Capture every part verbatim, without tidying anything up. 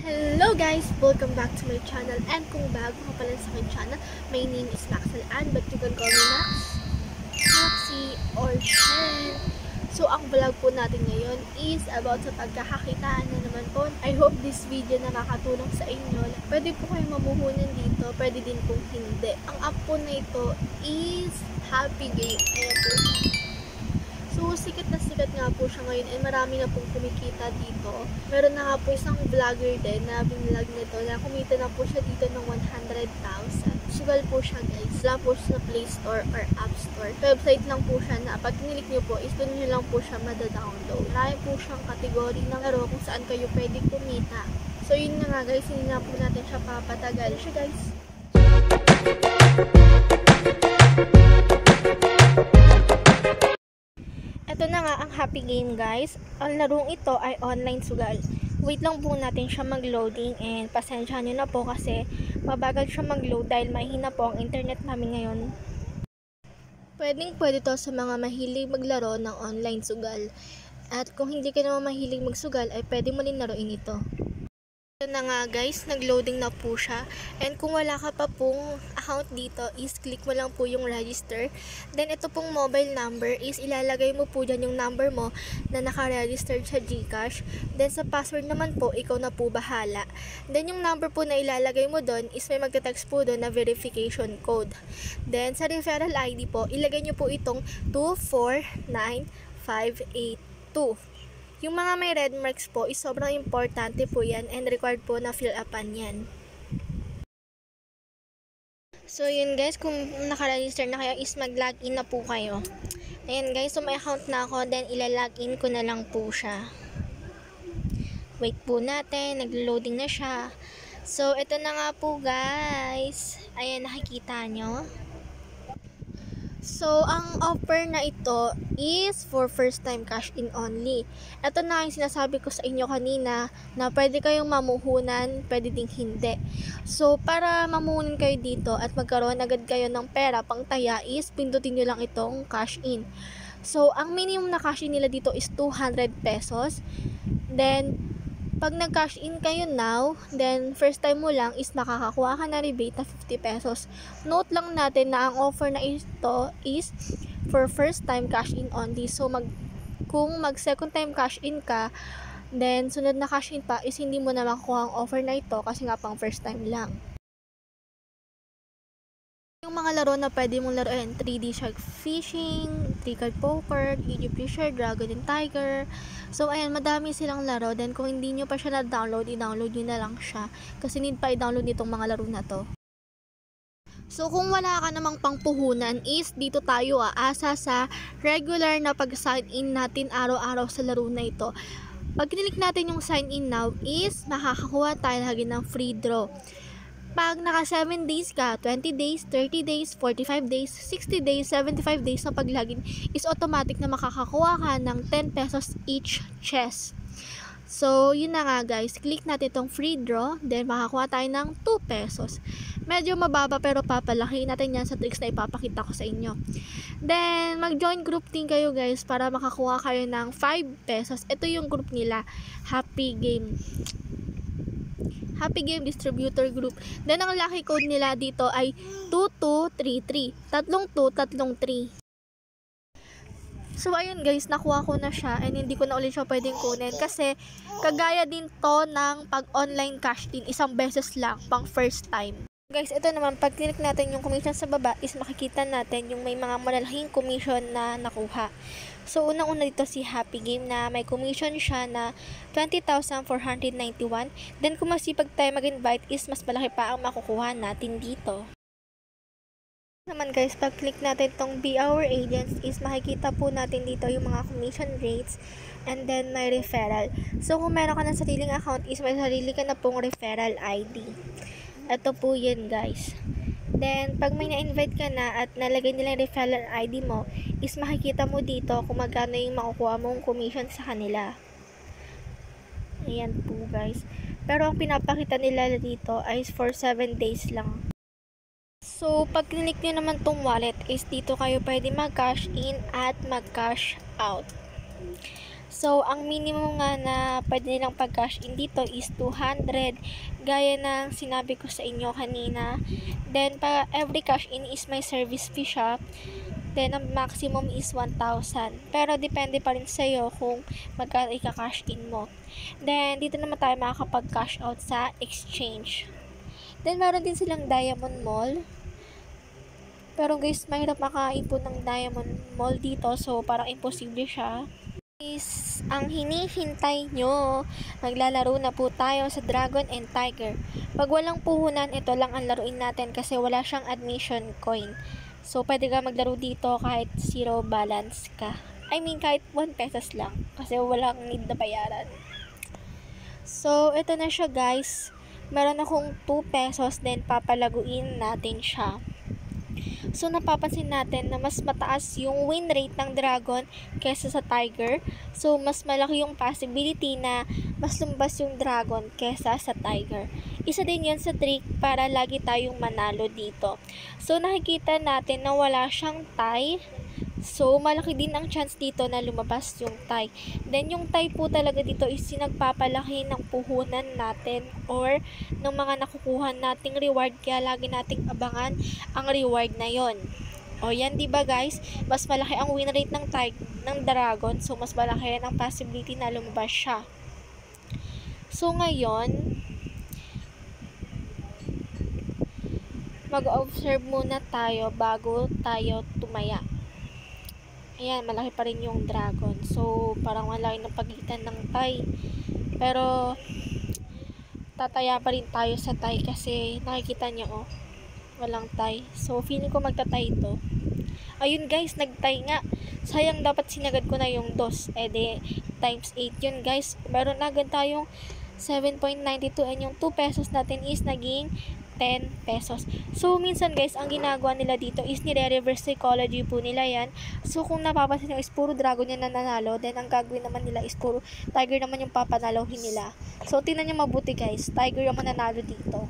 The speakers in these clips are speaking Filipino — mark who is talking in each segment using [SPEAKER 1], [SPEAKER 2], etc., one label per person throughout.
[SPEAKER 1] Hello guys! Welcome back to my channel, and kung bago ka pala sa aking channel, my name is Maxel Ann, but you can call me Max, Maxi, or Shen. So ang vlog po natin ngayon is about sa pagkakakitaan na naman po. I hope this video na nakakatulong sa inyo. Pwede po kayo mamuhunan dito, pwede din pong hindi. Ang app po na ito is Happy Game. Ayan po. So, sikat na sikat nga po siya ngayon and marami na pong kumikita dito. Meron na nga po isang vlogger din na binlog nito na kumita na po siya dito ng one hundred thousand. Sugal po siya guys. Lang po siya sa Play Store or App Store. Website lang po siya na pag kinilik nyo po is doon nyo lang po siya madadownload. Marami po siyang kategory ng laro kung saan kayo pwede kumita. So, yun na nga guys. Hindi na po natin siya papatagal. Siya guys. Ito na nga ang Happy Game guys. Ang larong ito ay online sugal. Wait lang po natin siya mag-loading and pasensya nyo na po kasi mabagal siya mag-load dahil mahina po ang internet namin ngayon. Pwedeng pwede to sa mga mahilig maglaro ng online sugal. At kung hindi ka naman mahilig magsugal ay pwede mo rin laruin ito. Ito na nga guys, nag-loading na po siya. And kung wala ka pa pong account dito, is click mo lang po yung register. Then ito pong mobile number is ilalagay mo po dyan yung number mo na naka-registered sa GCash. Then sa password naman po, ikaw na po bahala. Then yung number po na ilalagay mo doon is may magte-text po doon na verification code. Then sa referral I D po, ilagay nyo po itong two four nine five eight two. Yung mga may red marks po is sobrang importante po yan and required po na fill upan yan. So yun guys, kung naka-register na kayo is mag-login na po kayo. Ayan guys, so may account na ako, then ilalogin ko na lang po siya. Wait po natin, nag-loading na siya. So ito na nga po guys. Ayan, nakikita nyo. So, ang offer na ito is for first time cash in only. Ito na yung sinasabi ko sa inyo kanina na pwede kayong mamuhunan, pwede ding hindi. So, para mamuhunan kayo dito at magkaroon agad kayo ng pera pang taya is pindutin nyo lang itong cash in. So, ang minimum na cash in nila dito is two hundred pesos. Then, pag nag-cash in kayo now, then first time mo lang is makakakuha ka na rebate na fifty pesos. Note lang natin na ang offer na ito is for first time cash in only. So, mag, kung mag second time cash in ka, then sunod na cash in pa is hindi mo na makukuha ang offer na ito kasi nga pang first time lang. Yung mga laro na pwede mong laruin, three D Shark Fishing, three card Poker, Egypt Fisher, Dragon and Tiger. So, ayan, madami silang laro. Then, kung hindi nyo pa siya na-download, i-download nyo na lang siya. Kasi need pa i-download nitong mga laro na to. So, kung wala ka namang pangpuhunan, is dito tayo aasa sa regular na pag-sign in natin araw-araw sa laro na ito. Pag kinilik natin yung sign in now, is makakakuha tayo lagi ng free draw. Pag naka seven days ka, twenty days, thirty days, forty-five days, sixty days, seventy-five days na paglagin is automatic na makakakuha ka ng ten pesos each chest. So, yun na nga guys. Click natin itong free draw. Then, makakuha tayo ng two pesos. Medyo mababa pero papalaki natin yan sa tricks na ipapakita ko sa inyo. Then, mag-join group din kayo guys para makakuha kayo ng five pesos. Ito yung group nila. Happy Game. Happy Game Distributor Group. Then, ang lucky code nila dito ay two two three three. Tatlong two, tatlong three. So, ayun guys, nakuha ko na siya and hindi ko na ulit siya pwedeng kunin kasi kagaya din to ng pag-online cash din, isang beses lang, pang first time. Guys, ito naman, pag click natin yung commission sa baba is makikita natin yung may mga malalaking commission na nakuha. So, unang-una dito si Happy Game na may commission siya na twenty thousand four hundred ninety-one. Then, kung masipag tayo mag-invite is mas malaki pa ang makukuha natin dito. Naman guys, pag click natin tong Be Our Agents is makikita po natin dito yung mga commission rates and then may referral. So, kung meron ka ng sariling account is may sarili ka na pong referral I D. Ito po yun guys. Then, pag may na-invite ka na at nalagay nila yung referral I D mo, is makikita mo dito kung magkano yung makukuha mong commission sa kanila. Ayan po guys. Pero ang pinapakita nila dito ay for seven days lang. So, pag click nyo naman tong wallet is dito kayo pwede mag-cash in at mag-cash out. So, ang minimum nga na pwede nilang pag-cash in dito is two hundred, gaya ng sinabi ko sa inyo kanina. Then, pa every cash in is may service fee siya. Then, ang maximum is one thousand. Pero, depende pa rin sa'yo kung magkano ika-cash in mo. Then, dito naman tayo makakapag-cash out sa exchange. Then, meron din silang Diamond Mall. Pero guys, mahirap makaipon ng Diamond Mall dito. So, parang imposible siya. Is ang hinihintay nyo. Maglalaro na po tayo sa Dragon and Tiger. Pag walang puhunan, ito lang ang laruin natin kasi wala siyang admission coin. So, pwede ka maglaro dito kahit zero balance ka. I mean, kahit one pesos lang. Kasi walang need na bayaran. So, ito na siya guys. Meron akong two pesos, then papalaguin natin siya. So, napapansin natin na mas mataas yung win rate ng Dragon kesa sa Tiger. So, mas malaki yung possibility na mas lumbas yung Dragon kesa sa Tiger. Isa din yun sa trick para lagi tayong manalo dito. So, nakikita natin na wala siyang tie. So, malaki din ang chance dito na lumabas yung tie. Then, yung tie po talaga dito is sinagpapalaki ng puhunan natin or ng mga nakukuha nating reward. Kaya lagi nating abangan ang reward na yon. O yan, diba guys? Mas malaki ang win rate ng tie ng Dragon. So, mas malaki rin ang possibility na lumabas siya. So, ngayon, mag-observe muna tayo bago tayo tumaya. Ayan, malaki pa rin yung Dragon. So, parang malaki ng pagitan ng tie. Pero, tataya pa rin tayo sa tie kasi nakikita nyo, oh, walang tie. So, feeling ko magtatay ito. Ayun guys, nag-tie nga. Sayang, dapat sinagad ko na yung dos. Eh, de, times eight yun guys. Meron na agad tayong seven point nine two and yung two pesos natin is naging ten pesos. So, minsan guys, ang ginagawa nila dito is nire-reverse psychology po nila yan. So, kung napapansin nyo is puro Dragon yan na nanalo, then ang gagawin naman nila is puro Tiger naman yung papanalohin nila. So, tingnan nyo mabuti guys, Tiger yung mananalo dito.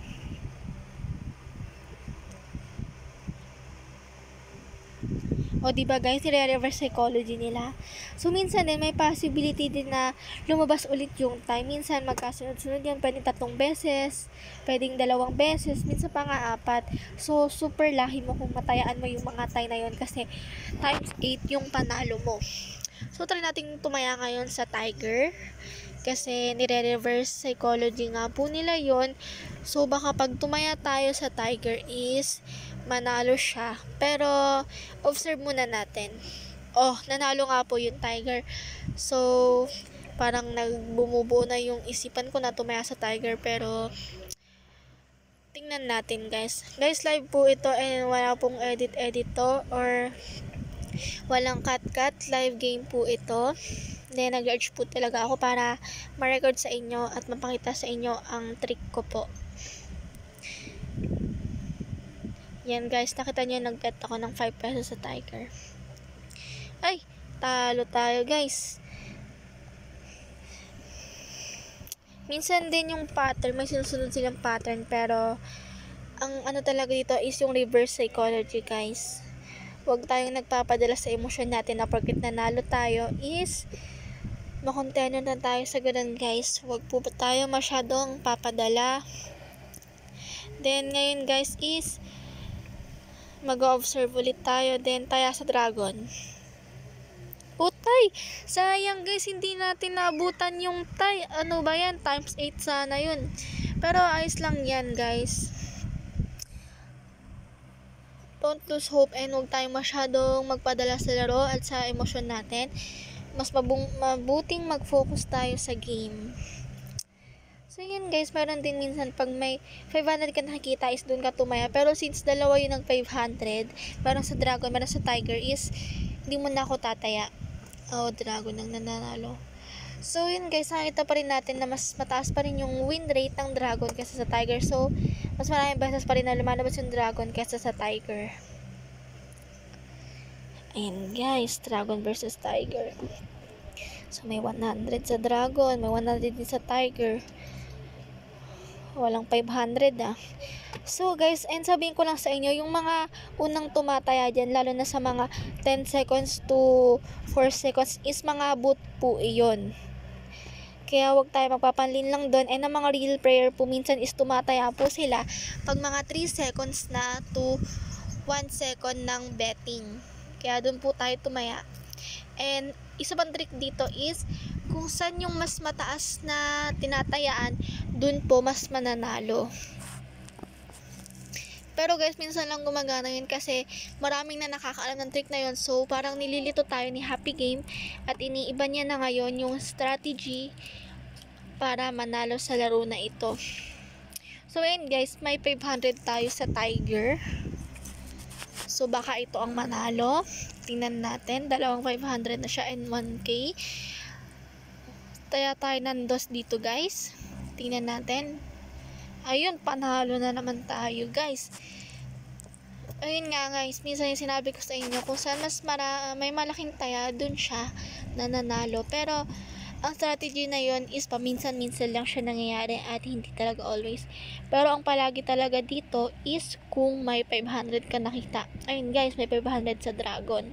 [SPEAKER 1] O, diba guys, nire-reverse psychology nila. So, minsan din, may possibility din na lumabas ulit yung time. Minsan, magkasunod-sunod yun. Pwedeng tatlong beses, pwedeng dalawang beses, minsan pa nga apat. So, super lucky mo kung matayaan mo yung mga tie na yun kasi times eight yung panalo mo. So, try natin tumaya ngayon sa Tiger. Kasi nire-reverse psychology nga po nila yon. So, baka pag tumaya tayo sa Tiger is manalo siya. Pero, observe muna natin. Oh, nanalo nga po yung Tiger. So, parang nagbumubuo na yung isipan ko na tumaya sa Tiger. Pero, tingnan natin guys. Guys, live po ito and wala pong edit-edit to or walang cut-cut. Live game po ito. Then, nag-urge po talaga ako para ma-record sa inyo at mapakita sa inyo ang trick ko po. Yan guys, nakita nyo, nag-bet ako ng five pesos sa Tiger. Ay, talo tayo guys. Minsan din yung pattern, may sinusunod silang pattern, pero ang ano talaga dito is yung reverse psychology guys. Huwag tayong nagpapadala sa emosyon natin na porket nanalo tayo is makontento na tayo sa ganun guys. Huwag po tayo masyadong papadala. Then ngayon guys is mag-observe ulit tayo, then taya sa Dragon. Utay! Sayang guys, hindi natin naabutan yung tie. Ano ba yan? Times eight sana yun. Pero ayos lang yan guys. Don't lose hope and huwag tayong masyadong magpadala sa laro at sa emosyon natin. Mas mabung mabuting mag-focus tayo sa game. So, yun guys, meron din minsan pag may five hundred ka nakikita is doon ka tumaya. Pero since dalawa yun ng five hundred, meron sa Dragon, meron sa Tiger is, hindi mo na ako tataya. Oh, Dragon ang nanalo. So, yun guys, nakita pa rin natin na mas mataas pa rin yung win rate ng Dragon kesa sa Tiger. So, mas maraming beses pa rin na lumalabas yung Dragon kesa sa Tiger. Ayan guys, Dragon versus Tiger. So, may one hundred sa Dragon, may one hundred din sa Tiger. Walang five hundred ah. So guys, and sabihin ko lang sa inyo, yung mga unang tumataya dyan, lalo na sa mga ten seconds to four seconds, is mga bot po iyon. Kaya wag tayo magpapanlin lang doon. And ang mga real player po, minsan is tumataya po sila pag mga three seconds na to one second ng betting. Kaya doon po tayo tumaya. And isa pang trick dito is, kung saan yung mas mataas na tinatayaan, doon po mas mananalo. Pero guys, minsan lang gumagana yun kasi maraming na nakakaalam ng trick na yun. So, parang nililito tayo ni Happy Game at iniiba niya na ngayon yung strategy para manalo sa laro na ito. So, ayun guys, may five hundred tayo sa Tiger. So, baka ito ang manalo. Tingnan natin. Dalawang five hundred na siya and one K. Taya tayo ng dos dito guys. Tingnan natin. Ayun, panalo na naman tayo guys. Ayun nga guys, minsan yung sinabi ko sa inyo, kung saan mas mara, may malaking taya, dun siya nananalo. Pero ang strategy na yun is paminsan-minsan lang siya nangyayari at hindi talaga always. Pero ang palagi talaga dito is kung may five hundred ka nakita. Ayun guys, may five hundred sa Dragon.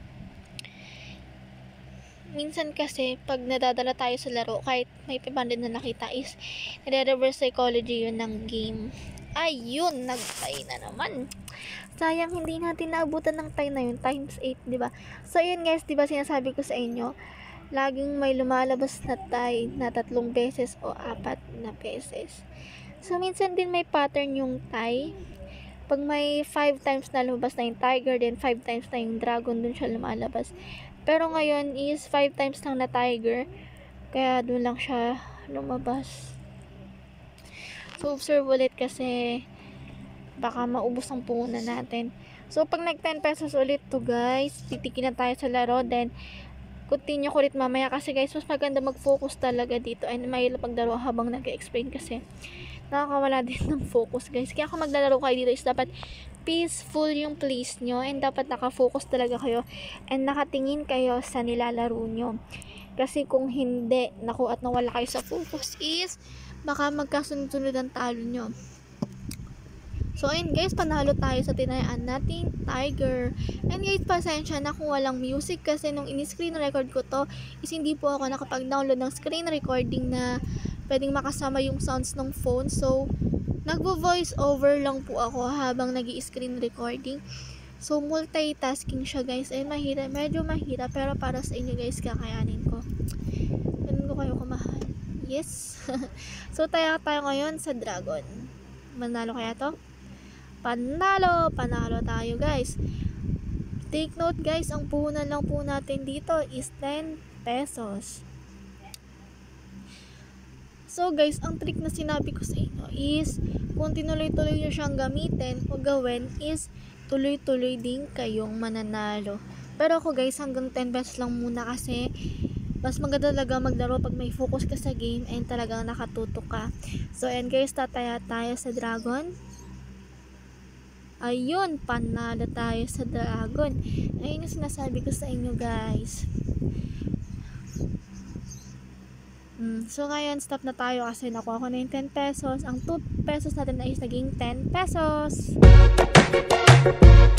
[SPEAKER 1] Minsan kasi, pag nadadala tayo sa laro, kahit may five hundred na nakita, is nire-reverse psychology yun ng game. Ayun, nag-tie na naman. Sayang, hindi natin naabutan ng tie na yun, times eight, diba? So, ayun guys, diba sinasabi ko sa inyo, laging may lumalabas na tie na tatlong beses o apat na beses. So, minsan din may pattern yung tie. Pag may five times na lumabas na yung Tiger, then five times na yung Dragon, dun siya lumalabas. Pero ngayon is five times lang na Tiger, kaya doon lang siya lumabas. So, observe ulit kasi baka maubos ang puhunan natin. So, pag nag ten pesos ulit to guys, titikin na tayo sa laro, then continue ko ulit mamaya kasi guys, mas maganda mag-focus talaga dito and mahirap maglaro habang nag-explain kasi nakakawala din ng focus guys. Kaya kung maglalaro kayo dito is dapat peaceful yung place nyo and dapat nakafocus talaga kayo and nakatingin kayo sa nilalaro nyo. Kasi kung hindi, naku at nawala kayo sa focus is baka magkasunod-sunod ang talo nyo. So ayun guys, panalo tayo sa tinayaan nating Tiger. And guys, pasensya na kung walang music kasi nung in-screen record ko to is hindi po ako nakapag-download ng screen recording na pwedeng makasama yung sounds ng phone. So nagvo-voice over lang po ako habang nag-i-screen recording. So, multitasking siya guys. Ay, mahirap. Medyo mahirap. Pero para sa inyo guys, kakayanin ko. Ganun ko kayo kumahal. Yes. So, tayo tayo ngayon sa Dragon. Manalo kaya to? Panalo! Panalo tayo guys. Take note guys, ang puhunan lang po natin dito is ten pesos. So guys, ang trick na sinabi ko sa inyo is kung tinuloy-tuloy nyo siyang gamitin o gawin is tuloy-tuloy din kayong mananalo. Pero ako guys, hanggang ten pesos lang muna kasi mas maganda talaga maglaro pag may focus ka sa game and talagang nakatutok ka. So and guys, tataya tayo sa Dragon. Ayun, panalo tayo sa Dragon. Ayun yung sinasabi ko sa inyo guys. So, ngayon, stop na tayo kasi nakuha ko na yung ten pesos. Ang two pesos natin na is naging ten pesos.